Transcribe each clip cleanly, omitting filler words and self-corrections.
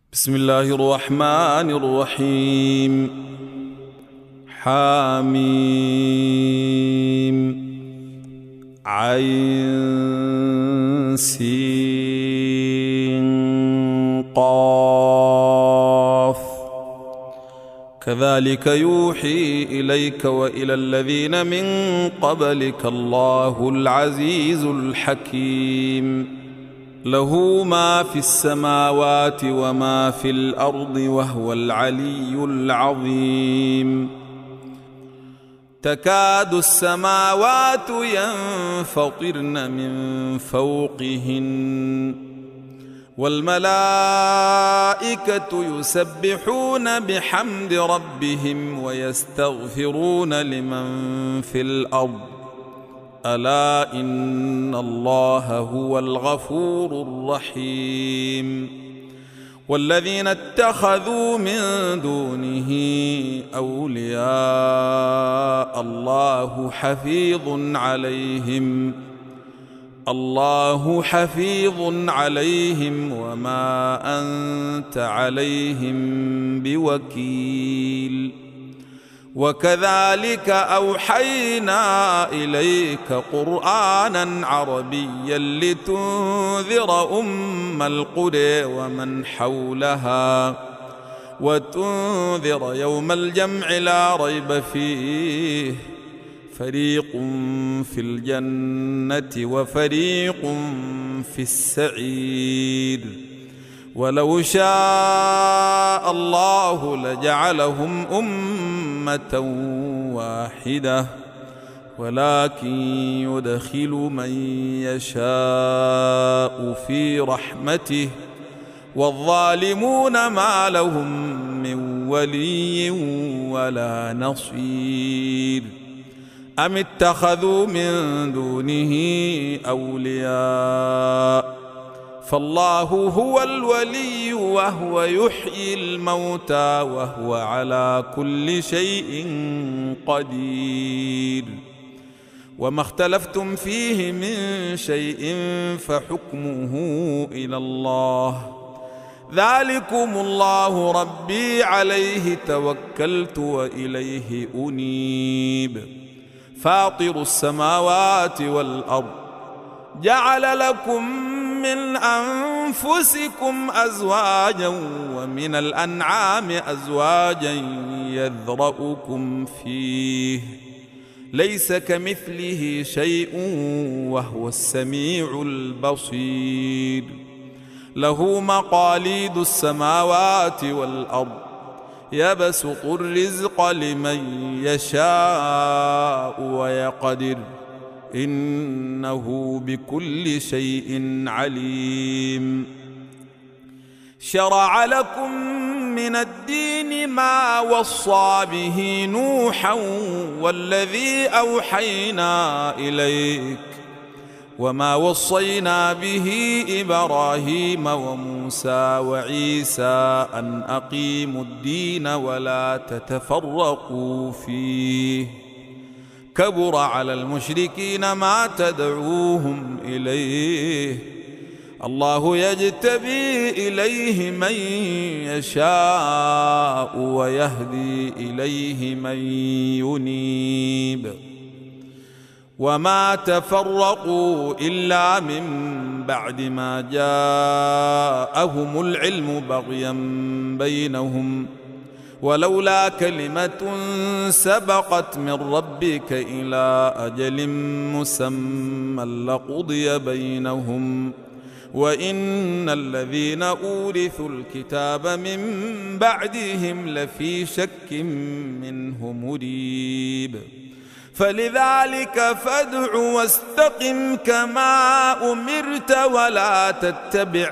بسم الله الرحمن الرحيم. حاميم عين سين قاف. كذلك يوحي إليك وإلى الذين من قبلك الله العزيز الحكيم. له ما في السماوات وما في الأرض وهو العلي العظيم. تكاد السماوات ينفطرن من فوقهن والملائكة يسبحون بحمد ربهم ويستغفرون لمن في الأرض ألا إن الله هو الغفور الرحيم. والذين اتخذوا من دونه أولياء الله حفيظ عليهم وما أنت عليهم بوكيل. وكذلك أوحينا إليك قرآنا عربيا لتنذر أم القرى ومن حولها وتنذر يوم الجمع لا ريب فيه فريق في الجنة وفريق في السعير. ولو شاء الله لجعلهم أمة واحدة ولكن يدخل من يشاء في رحمته والظالمون ما لهم من ولي ولا نصير. أم اتخذوا من دونه أولياء فالله هو الولي وهو يحيي الموتى وهو على كل شيء قدير. وما اختلفتم فيه من شيء فحكمه إلى الله. ذلكم الله ربي عليه توكلت وإليه أنيب. فاطر السماوات والأرض جعل لكم من أنفسكم أزواجا ومن الأنعام أزواجا يذرأكم فيه ليس كمثله شيء وهو السميع البصير. له مقاليد السماوات والأرض يبسط الرزق لمن يشاء ويقدر إنه بكل شيء عليم. شرع لكم من الدين ما وصى به نوحا والذي أوحينا إليك وما وصينا به إبراهيم وموسى وعيسى أن أقيموا الدين ولا تتفرقوا فيه. كبر على المشركين ما تدعوهم إليه. الله يجتبي إليه من يشاء ويهدي إليه من ينيب. وما تفرقوا إلا من بعد ما جاءهم العلم بغيا بينهم ولولا كلمة سبقت من ربك إلى أجل مسمى لقضي بينهم وإن الذين أورثوا الكتاب من بعدهم لفي شك منه مريب. فلذلك فادع واستقم كما أمرت ولا تتبع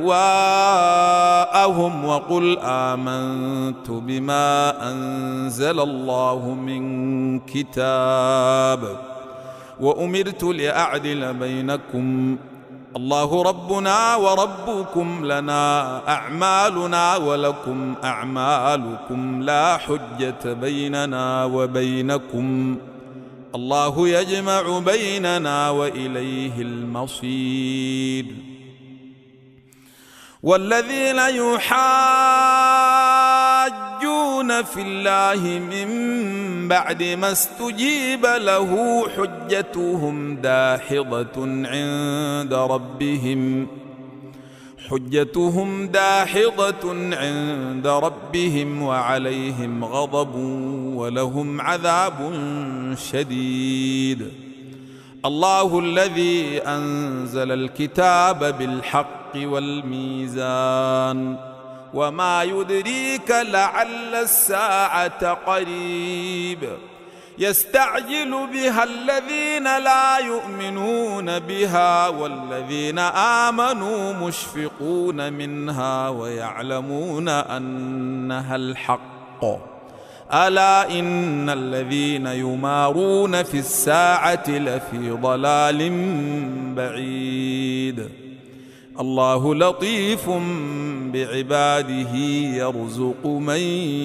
أهواءهم وقل آمنت بما أنزل الله من كتاب وأمرت لأعدل بينكم الله ربنا وربكم لنا أعمالنا ولكم أعمالكم لا حجة بيننا وبينكم الله يجمع بيننا وإليه المصير. والذين يحاجون في الله من بعد ما استجيب له حجتهم داحضة عند ربهم وعليهم غضب ولهم عذاب شديد. الله الذي أنزل الكتاب بالحق والميزان وما يدريك لعل الساعة قريب يستعجل بها الذين لا يؤمنون بها والذين آمنوا مشفقون منها ويعلمون أنها الحق ألا إن الذين يمارون في الساعة لفي ضلال بعيد. الله لطيف بعباده يرزق من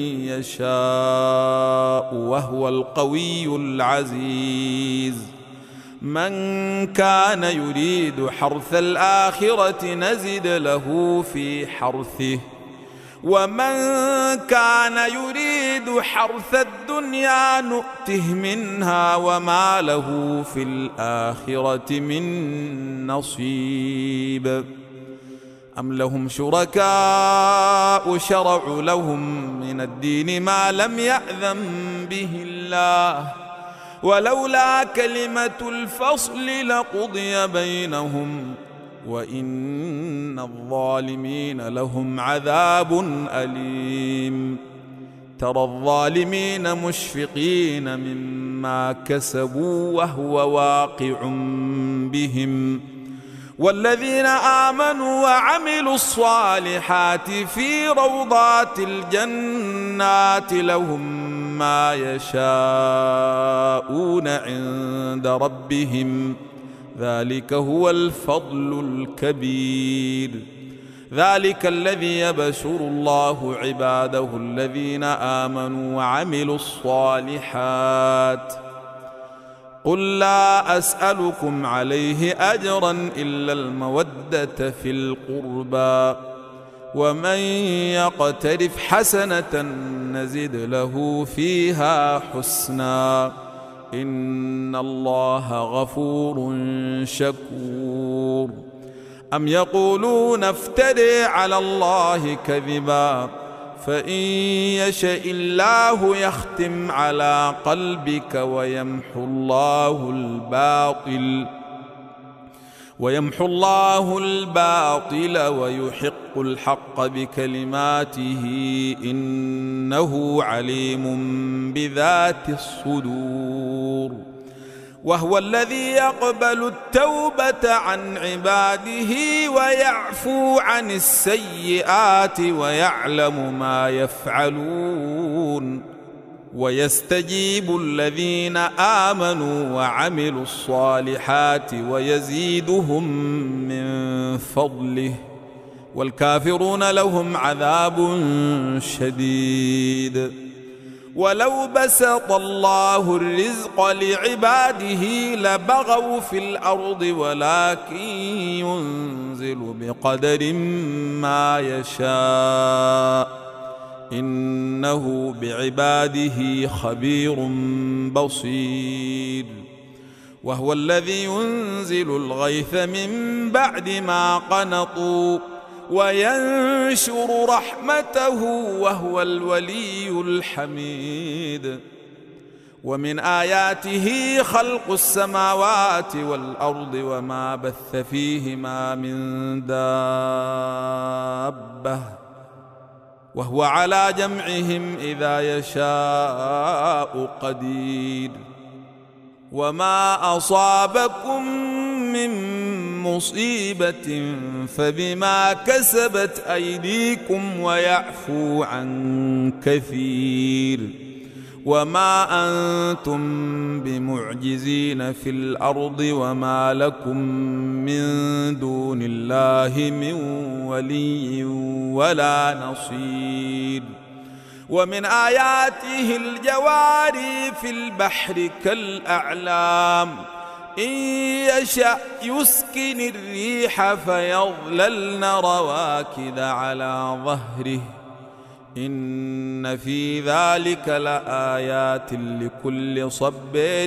يشاء وهو القوي العزيز. من كان يريد حرث الآخرة نزد له في حرثه ومن كان يريد حرث الدنيا نؤته منها وما له في الآخرة من نصيب. أم لهم شركاء شرعوا لهم من الدين ما لم يأذن به الله ولولا كلمة الفصل لقضي بينهم وإن الظالمين لهم عذاب أليم. ترى الظالمين مشفقين مما كسبوا وهو واقع بهم والذين آمنوا وعملوا الصالحات في روضات الجنات لهم ما يشاءون عند ربهم ذلك هو الفضل الكبير. ذلك الذي يبشر الله عباده الذين آمنوا وعملوا الصالحات. قل لا أسألكم عليه أجرا إلا المودة في القربى ومن يقترف حسنة نزد له فيها حسنا إن الله غفور شكور. أم يقولون افتري على الله كذبا فإن يشاء الله يختم على قلبك ويمحو الله الباطل ويحق الحق بكلماته إنه عليم بذات الصدور. وهو الذي يقبل التوبة عن عباده ويعفو عن السيئات ويعلم ما يفعلون ويستجيب الذين آمنوا وعملوا الصالحات ويزيدهم من فضله والكافرون لهم عذاب شديد. ولو بسط الله الرزق لعباده لبغوا في الأرض ولكن ينزل بقدر ما يشاء إنه بعباده خبير بصير. وهو الذي ينزل الغيث من بعد ما قنطوا وينشر رحمته وهو الولي الحميد. ومن آياته خلق السماوات والأرض وما بث فيهما من دابة وهو على جمعهم إذا يشاء قدير. وما أصابكم من مصيبة فبما كسبت أيديكم ويعفو عن كثير. وما أنتم بمعجزين في الأرض وما لكم من دون الله من ولي ولا نصير. ومن آياته الجواري في البحر كالأعلام إن يشأ يسكن الريح فيظللن رواكد على ظهره إن في ذلك لآيات لكل صبار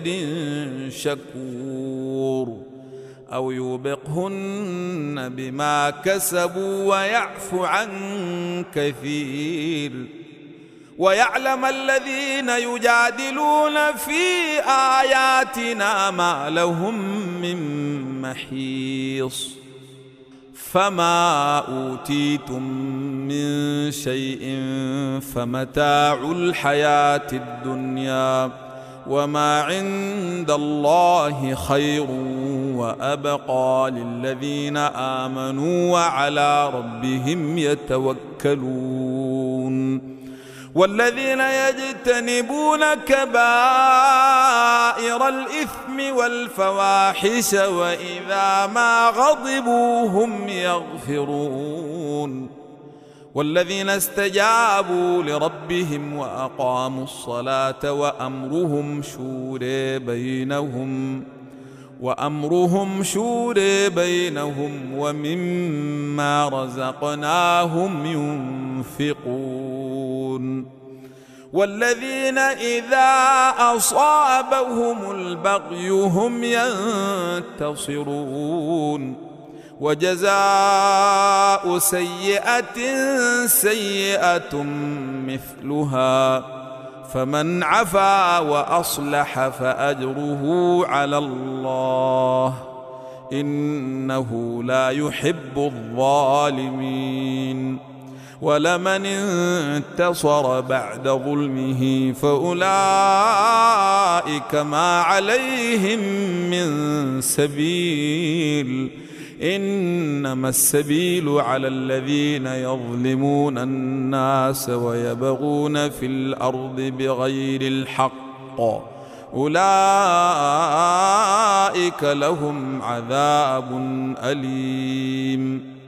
شكور أو يوبقهن بما كسبوا ويعفو عن كثير ويعلم الذين يجادلون في آياتنا ما لهم من محيص فما أوتيتم من شيء فمتاع الحياة الدنيا وما عند الله خير وأبقى للذين آمنوا وعلى ربهم يتوكلون والذين يجتنبون كبائر الإثم والفواحش وإذا ما غضبوا هم يغفرون والذين استجابوا لربهم وأقاموا الصلاة وأمرهم شورى بينهم ومما رزقناهم ينفقون والذين إذا أصابهم البغي هم ينتصرون وجزاء سيئة مثلها فمن عفا وأصلح فأجره على الله إنه لا يحب الظالمين ولمن انتصر بعد ظلمه فأولئك ما عليهم من سبيل إنما السبيل على الذين يظلمون الناس ويبغون في الأرض بغير الحق أولئك لهم عذاب أليم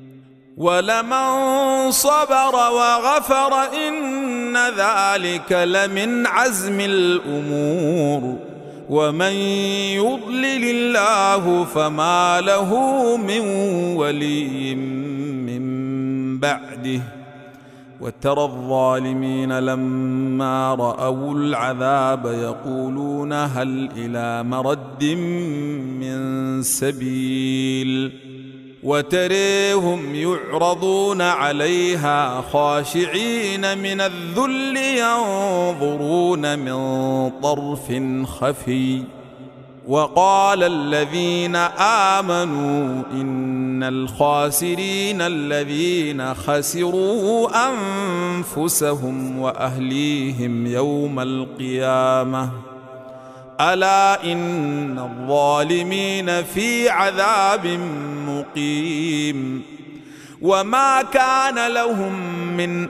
ولمن صبر وغفر إن ذلك لمن عزم الأمور ومن يضلل الله فما له من ولي من بعده وترى الظالمين لما رأوا العذاب يقولون هل إلى مرد من سبيل وتريهم يعرضون عليها خاشعين من الذل ينظرون من طرف خفي وقال الذين آمنوا إن الخاسرين الذين خسروا أنفسهم وأهليهم يوم القيامة ألا إن الظالمين في عذاب مقيم وما كان لهم من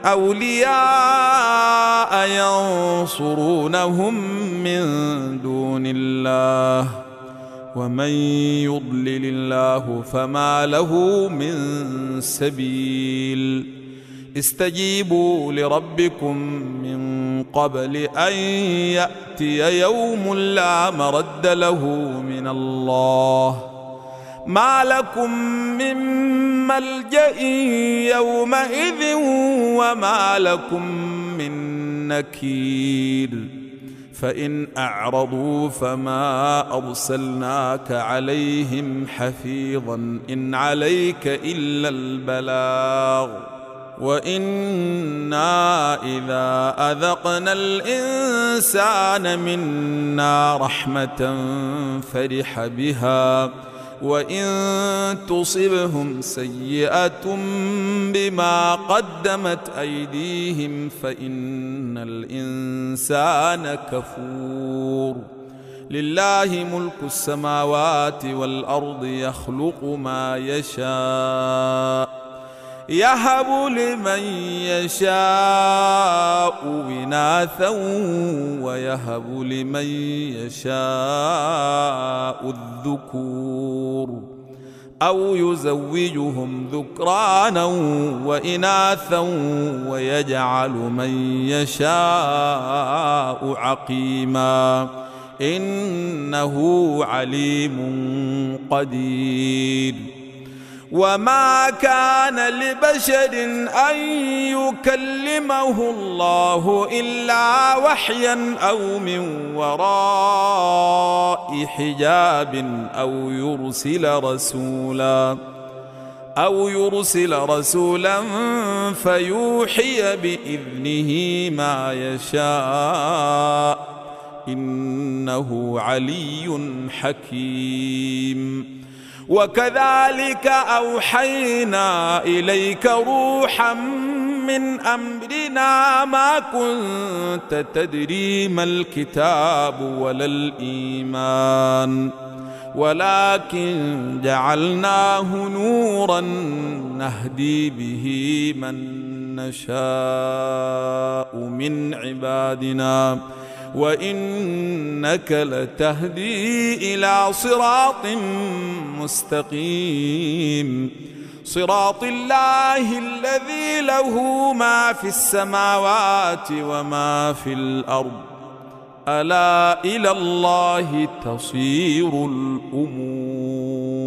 أولياء ينصرونهم من دون الله ومن يضلل الله فما له من سبيل استجيبوا لربكم من قبل أن يأتي يوم لا مرد له من الله ما لكم من ملجأ يومئذ وما لكم من نكير فإن أعرضوا فما أرسلناك عليهم حفيظا إن عليك إلا البلاغ وإنا إذا أذقنا الإنسان منا رحمة فرح بها وإن تصبهم سيئة بما قدمت أيديهم فإن الإنسان كفور لله ملك السماوات والأرض يخلق ما يشاء يهب لمن يشاء إناثا ويهب لمن يشاء الذكور أو يزوجهم ذكرانا وإناثا ويجعل من يشاء عقيما إنه عليم قدير. وما كان لبشر أن يكلمه الله إلا وحيا أو من وراء حجاب أو يرسل رسولا فيوحي بإذنه ما يشاء إنه علي حكيم. وكذلك أوحينا إليك روحا من أمرنا ما كنت تدري ما الكتاب ولا الإيمان ولكن جعلناه نورا نهدي به من نشاء من عبادنا وإنك لتهدي إلى صراط مستقيم صراط الله الذي له ما في السماوات وما في الأرض ألا إلى الله تصير الأمور.